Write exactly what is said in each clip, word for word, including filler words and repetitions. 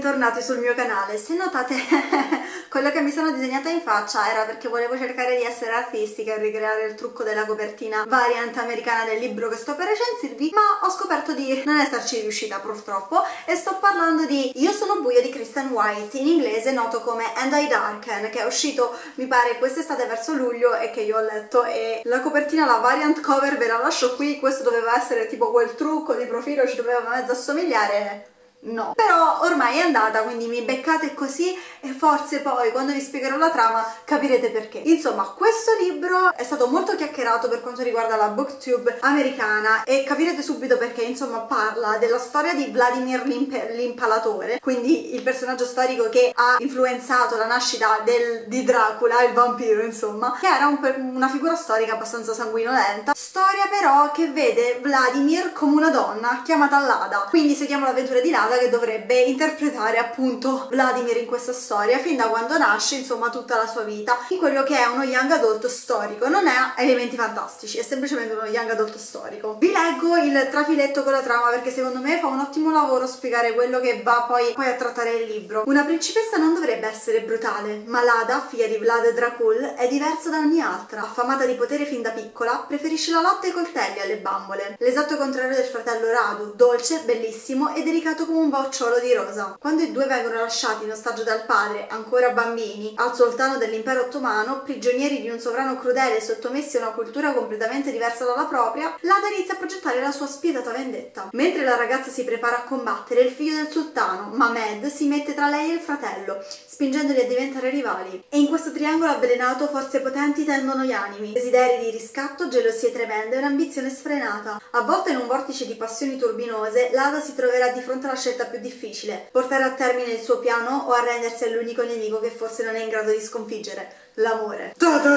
bentornati sul mio canale. Se notate quello che mi sono disegnata in faccia era perché volevo cercare di essere artistica e ricreare il trucco della copertina variant americana del libro che sto per recensirvi, ma ho scoperto di non esserci riuscita purtroppo, e sto parlando di Io sono buio di Kristen White, in inglese noto come And I Darken, che è uscito mi pare quest'estate verso luglio e che io ho letto, e la copertina, la variant cover, ve la lascio qui. Questo doveva essere tipo quel trucco di profilo, ci doveva mezzo assomigliare. No, però ormai è andata, quindi mi beccate così e forse poi quando vi spiegherò la trama capirete perché. Insomma, questo libro è stato molto chiacchierato per quanto riguarda la booktube americana e capirete subito perché. Insomma, parla della storia di Vladimir l'Impalatore, quindi il personaggio storico che ha influenzato la nascita del, di Dracula, il vampiro, insomma, che era un, una figura storica abbastanza sanguinolenta. Storia però che vede Vladimir come una donna chiamata Lada, quindi seguiamo l'avventura di Lada, che dovrebbe interpretare appunto Vladimir in questa storia fin da quando nasce, insomma tutta la sua vita, in quello che è uno young adult storico. Non ha elementi fantastici, è semplicemente uno young adult storico. Vi leggo il trafiletto con la trama perché secondo me fa un ottimo lavoro a spiegare quello che va poi, poi a trattare il libro. Una principessa non dovrebbe essere brutale, ma Lada, figlia di Vlad Dracul, è diversa da ogni altra. Affamata di potere fin da piccola, preferisce la lotta ai coltelli alle bambole, l'esatto contrario del fratello Radu, dolce, bellissimo e delicato come un bocciolo di rosa. Quando i due vengono lasciati in ostaggio dal padre, ancora bambini, al sultano dell'impero ottomano, prigionieri di un sovrano crudele e sottomessi a una cultura completamente diversa dalla propria, Lada inizia a progettare la sua spietata vendetta. Mentre la ragazza si prepara a combattere, il figlio del sultano, Mehmed, si mette tra lei e il fratello, spingendoli a diventare rivali. E in questo triangolo avvelenato forze potenti tendono gli animi, desideri di riscatto, gelosie tremende e un'ambizione sfrenata. Avvolta in un vortice di passioni turbinose, Lada si troverà di fronte alla scelta più difficile: portare a termine il suo piano o arrendersi all'unico nemico che forse non è in grado di sconfiggere: l'amore.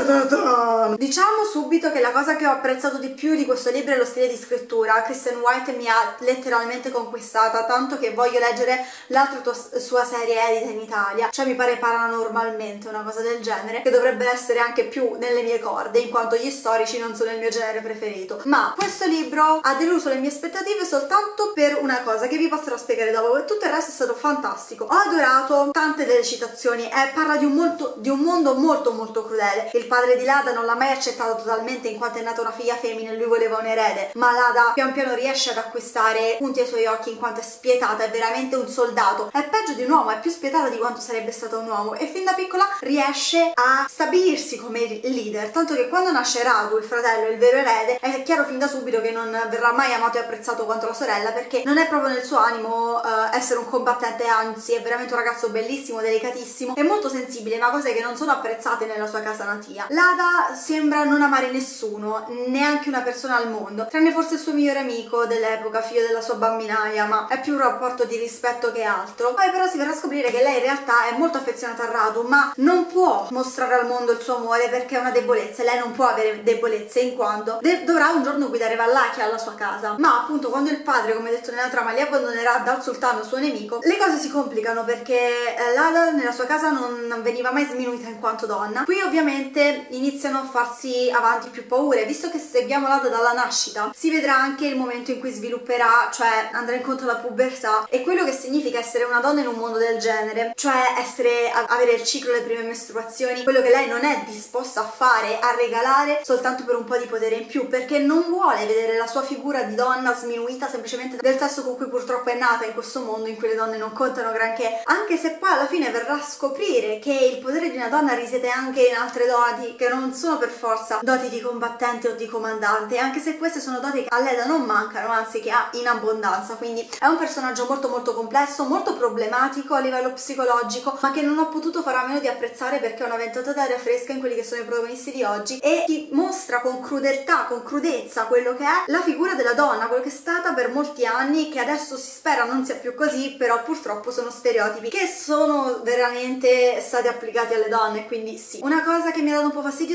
Diciamo subito che la cosa che ho apprezzato di più di questo libro è lo stile di scrittura. Kristen White mi ha letteralmente conquistata, tanto che voglio leggere l'altra sua serie edita in Italia, cioè mi pare Paranormalmente, una cosa del genere, che dovrebbe essere anche più nelle mie corde, in quanto gli storici non sono il mio genere preferito. Ma questo libro ha deluso le mie aspettative soltanto per una cosa che vi passerò a spiegare dopo, e tutto il resto è stato fantastico. Ho adorato tante delle citazioni, eh, parla di un, molto, di un mondo molto molto crudele. Il padre di Lada non l'ha mai accettato totalmente in quanto è nata una figlia femmina e lui voleva un erede, ma Lada pian piano riesce ad acquistare punti ai suoi occhi in quanto è spietata, è veramente un soldato, è peggio di un uomo, è più spietata di quanto sarebbe stato un uomo, e fin da piccola riesce a stabilirsi come leader, tanto che quando nasce Radu, il fratello, il vero erede, è chiaro fin da subito che non verrà mai amato e apprezzato quanto la sorella, perché non è proprio nel suo animo uh, essere un combattente, anzi è veramente un ragazzo bellissimo, delicatissimo e molto sensibile, ma cose che non sono apprezzate nella sua casa natia. Lada sembra non amare nessuno, neanche una persona al mondo, tranne forse il suo migliore amico dell'epoca, figlio della sua bambinaia, ma è più un rapporto di rispetto che altro. Poi però si verrà a scoprire che lei in realtà è molto affezionata a Radu, ma non può mostrare al mondo il suo amore perché è una debolezza, e lei non può avere debolezze in quanto dovrà un giorno guidare Vallakia alla sua casa. Ma appunto quando il padre, come detto nella trama, li abbandonerà dal sultano, suo nemico, le cose si complicano perché Lada nella sua casa non, non veniva mai sminuita in quanto donna. Qui ovviamente iniziano a farsi avanti più paure, visto che seguiamo Lada dalla nascita, si vedrà anche il momento in cui svilupperà, cioè andrà incontro alla pubertà e quello che significa essere una donna in un mondo del genere, cioè essere, avere il ciclo, le prime mestruazioni, quello che lei non è disposta a fare, a regalare soltanto per un po' di potere in più, perché non vuole vedere la sua figura di donna sminuita semplicemente del sesso con cui purtroppo è nata in questo mondo in cui le donne non contano granché, anche se poi alla fine verrà a scoprire che il potere di una donna risiede anche in altre doti che non sono per forza doti di combattente o di comandante, anche se queste sono doti che a Leda non mancano, anzi che ha in abbondanza. Quindi è un personaggio molto molto complesso, molto problematico a livello psicologico, ma che non ho potuto fare a meno di apprezzare perché è una ventata d'aria fresca in quelli che sono i protagonisti di oggi e ti mostra con crudeltà, con crudezza quello che è la figura della donna, quello che è stata per molti anni, che adesso si spera non sia più così, però purtroppo sono stereotipi che sono veramente stati applicati alle donne, quindi sì. Una cosa che mi ha dato un po' fastidio è stato il cambio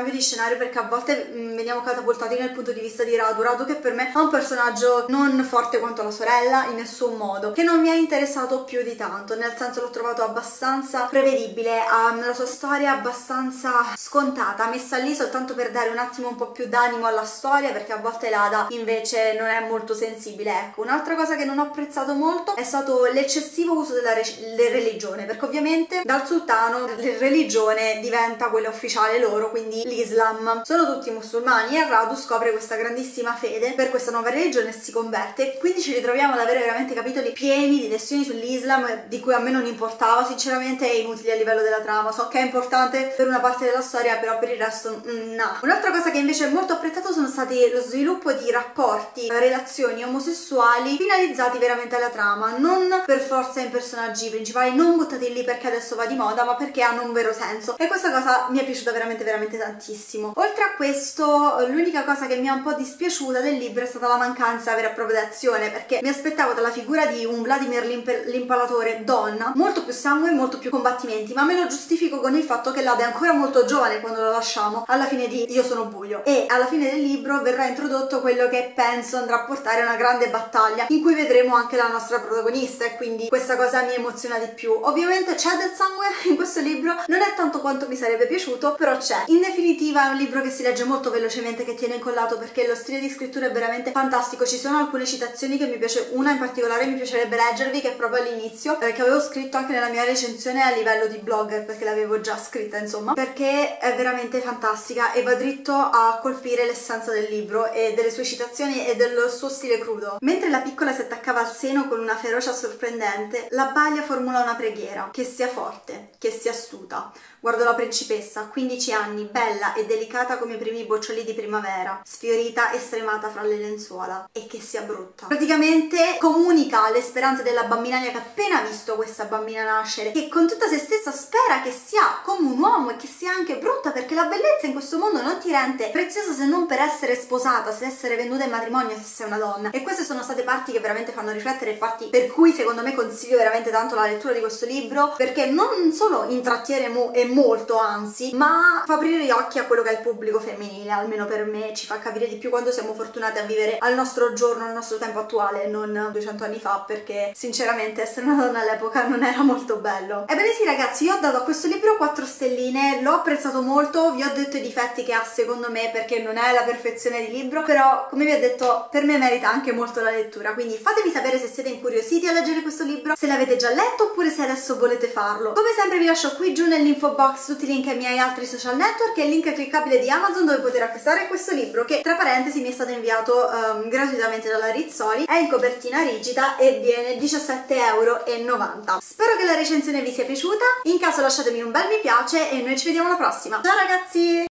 cambio di scenario, perché a volte mh, veniamo catapultati nel punto di vista di Radu. Radu che per me è un personaggio non forte quanto la sorella in nessun modo, che non mi ha interessato più di tanto, nel senso l'ho trovato abbastanza prevedibile, ha la sua storia abbastanza scontata, messa lì soltanto per dare un attimo un po' più d'animo alla storia, perché a volte l'Ada invece non è molto sensibile. Ecco, un'altra cosa che non ho apprezzato molto è stato l'eccessivo uso della re religione, perché ovviamente dal sultano la religione diventa quella ufficiale loro, quindi l'Islam. Sono tutti musulmani e Radu scopre questa grandissima fede per questa nuova religione e si converte, e quindi ci ritroviamo ad avere veramente capitoli pieni di lezioni sull'Islam di cui a me non importava, sinceramente è inutile a livello della trama. So che è importante per una parte della storia, però per il resto mm, no. Un'altra cosa che invece è molto apprezzato sono stati lo sviluppo di rapporti, relazioni omosessuali finalizzati veramente alla trama, non per forza in personaggi principali, non buttati lì perché adesso va di moda, ma perché hanno un vero senso, e questa cosa mi è piaciuta veramente veramente tantissimo. Oltre a questo, l'unica cosa che mi è un po' dispiaciuta del libro è stata la mancanza vera e propria d'azione, perché mi aspettavo dalla figura di un Vladimir l'Impalatore donna molto più sangue e molto più combattimenti, ma me lo giustifico con il fatto che l'Ada è ancora molto giovane quando la lasciamo alla fine di Io sono buio, e alla fine del libro verrà introdotto quello che penso andrà a portare a una grande battaglia in cui vedremo anche la nostra protagonista, e quindi questa cosa mi emoziona di più. Ovviamente c'è del sangue in questo libro, non è tanto quanto mi sarebbe piaciuto, però c'è. In definitiva è un libro che si legge molto velocemente, che tiene incollato perché lo stile di scrittura è veramente fantastico. Ci sono alcune citazioni che mi piace, una in particolare mi piacerebbe leggervi, che è proprio all'inizio, eh, che avevo scritto anche nella mia recensione a livello di blogger, perché l'avevo già scritta insomma, perché è veramente fantastica e va dritto a colpire l'essenza del libro e delle sue citazioni e del suo stile crudo. Mentre la piccola si attaccava al seno con una ferocia sorprendente, la Balia formula una preghiera: che sia forte, che sia astuta. Guardo la principessa, quindici anni, bella e delicata come i primi boccioli di primavera, sfiorita e stremata fra le lenzuola, e che sia brutta. Praticamente comunica le speranze della bambina che ha appena visto questa bambina nascere, che con tutta se stessa spera che sia come un uomo e che sia anche brutta, perché la bellezza in questo mondo non ti rende preziosa se non per essere sposata, se essere venduta in matrimonio, se sei una donna. E queste sono state parti che veramente fanno riflettere, parti per cui secondo me consiglio veramente tanto la lettura di questo libro, perché non solo intrattiene mo e molto, anzi, ma fa aprire gli occhi a quello che è il pubblico femminile, almeno per me, ci fa capire di più quanto siamo fortunate a vivere al nostro giorno, al nostro tempo attuale, non duecento anni fa, perché sinceramente essere una donna all'epoca non era molto bello. Ebbene sì ragazzi, io ho dato a questo libro quattro stelline, l'ho apprezzato molto, vi ho detto i difetti che ha secondo me, perché non è la perfezione di libro, però come vi ho detto per me merita anche molto la lettura, quindi fatemi sapere se siete incuriositi a leggere questo libro, se l'avete già letto oppure se adesso volete farlo. Come sempre vi lascio qui giù nell'info box tutti i link ai miei altri social network e il link cliccabile di Amazon dove poter acquistare questo libro, che tra parentesi mi è stato inviato um, gratuitamente dalla Rizzoli, è in copertina rigida e viene diciassette euro e novanta. Spero che la recensione vi sia piaciuta, in caso lasciatemi un bel mi piace e noi ci vediamo alla prossima. Ciao ragazzi!